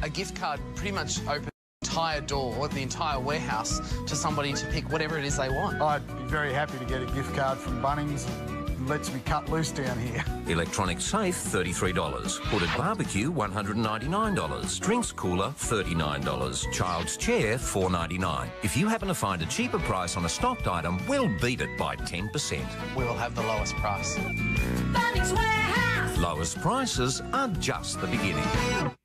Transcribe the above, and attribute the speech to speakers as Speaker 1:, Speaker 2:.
Speaker 1: A gift card pretty much opens the entire door, the entire warehouse, to somebody to pick whatever it is they want.
Speaker 2: I'd be very happy to get a gift card from Bunnings. It lets me cut loose down here.
Speaker 3: Electronic safe, $33. Hooded barbecue, $199. Drinks cooler, $39. Child's chair, $4.99. If you happen to find a cheaper price on a stocked item, we'll beat it by 10%.
Speaker 1: We'll have the lowest price.
Speaker 4: Bunnings Warehouse.
Speaker 3: Lowest prices are just the beginning.